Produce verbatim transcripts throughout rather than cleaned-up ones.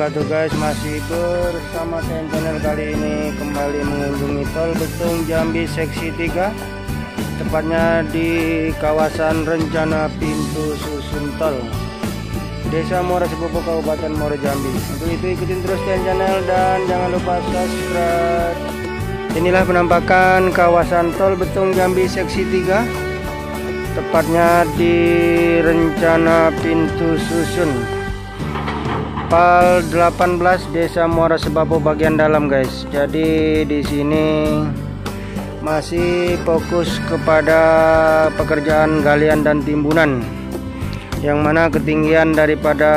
wabarakatuh guys, masih bersama T N Channel. Kali ini kembali mengunjungi tol Betung Jambi seksi tiga, tepatnya di kawasan rencana pintu susun tol Desa Muara Sebobo, Kabupaten Muara Jambi. Untuk itu ikutin terus T N Channel dan jangan lupa subscribe. Inilah penampakan kawasan tol Betung Jambi seksi tiga, tepatnya di rencana pintu susun Pal delapan belas Desa Muara Sebobo bagian dalam guys. Jadi di sini masih fokus kepada pekerjaan galian dan timbunan, yang mana ketinggian daripada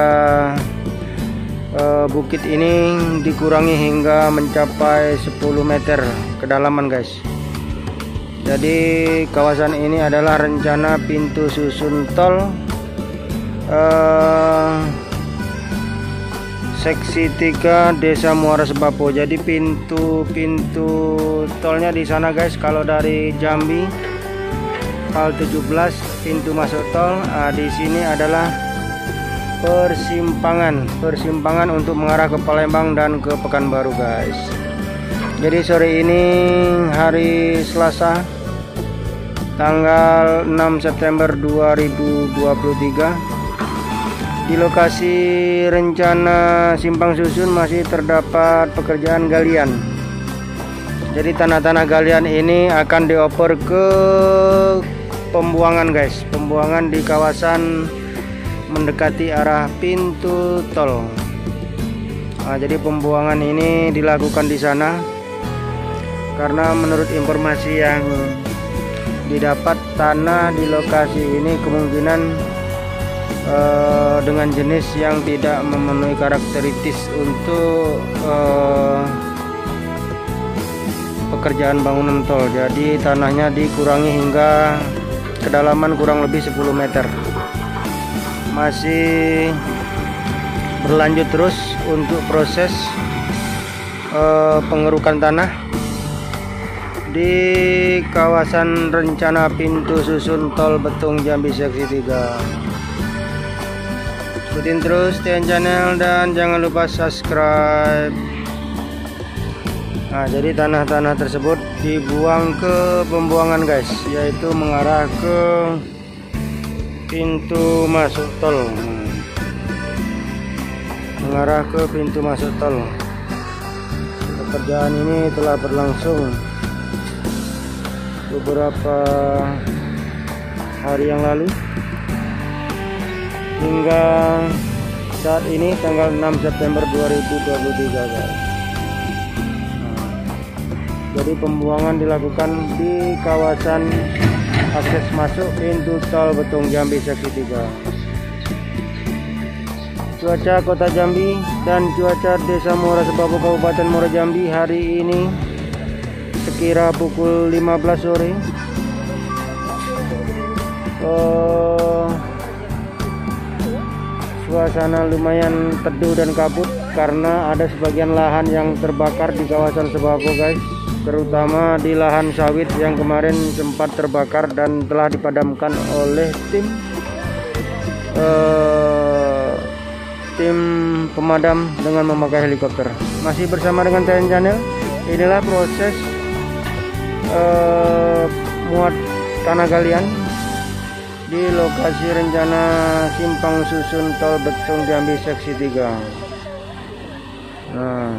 uh, bukit ini dikurangi hingga mencapai sepuluh meter kedalaman guys. Jadi kawasan ini adalah rencana pintu susun tol uh, seksi tiga Desa Muara Sebobo. Jadi pintu-pintu tolnya di sana guys. Kalau dari Jambi Pal tujuh belas pintu masuk tol, nah, di sini adalah persimpangan persimpangan untuk mengarah ke Palembang dan ke Pekanbaru guys. Jadi sore ini hari Selasa tanggal enam September dua ribu dua puluh tiga, di lokasi rencana simpang susun masih terdapat pekerjaan galian. Jadi tanah-tanah galian ini akan dioper ke pembuangan guys, pembuangan di kawasan mendekati arah pintu tol. Nah, jadi pembuangan ini dilakukan di sana karena menurut informasi yang didapat, tanah di lokasi ini kemungkinan Uh, dengan jenis yang tidak memenuhi karakteristik untuk uh, pekerjaan bangunan tol. Jadi tanahnya dikurangi hingga kedalaman kurang lebih sepuluh meter. Masih berlanjut terus untuk proses uh, pengerukan tanah di kawasan rencana pintu susun tol Betung Jambi seksi tiga. Ikutin terus T N Channel dan jangan lupa subscribe. Nah, jadi tanah-tanah tersebut dibuang ke pembuangan guys, yaitu mengarah ke pintu masuk tol. Mengarah ke pintu masuk tol. Pekerjaan ini telah berlangsung beberapa hari yang lalu hingga saat ini tanggal enam September dua ribu dua puluh tiga guys. Nah, jadi pembuangan dilakukan di kawasan akses masuk pintu tol Betung Jambi seksi tiga. Cuaca Kota Jambi dan cuaca Desa Muara Sebobo, Kabupaten Muara Jambi hari ini sekira pukul lima belas sore. Uh, Suasana lumayan teduh dan kabut karena ada sebagian lahan yang terbakar di kawasan Sebobo guys, terutama di lahan sawit yang kemarin sempat terbakar dan telah dipadamkan oleh tim uh, tim pemadam dengan memakai helikopter. Masih bersama dengan T N Channel. Inilah proses uh, muat tanah galian di lokasi rencana simpang susun tol Betung Jambi seksi tiga. Nah,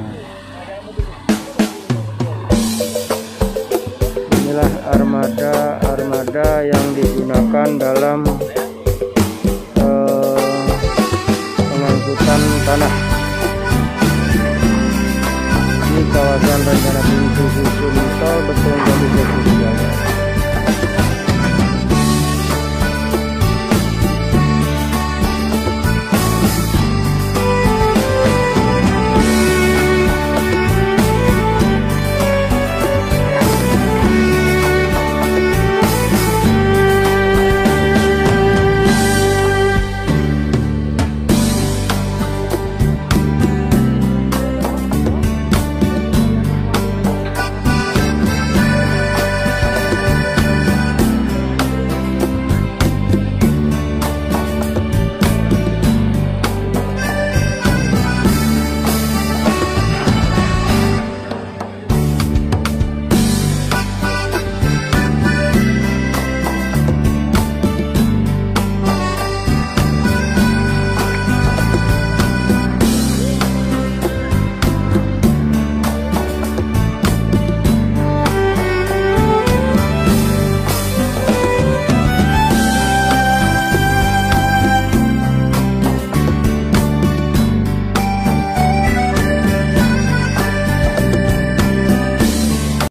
inilah armada-armada yang digunakan dalam uh, pengangkutan tanah di kawasan rencana pintu susun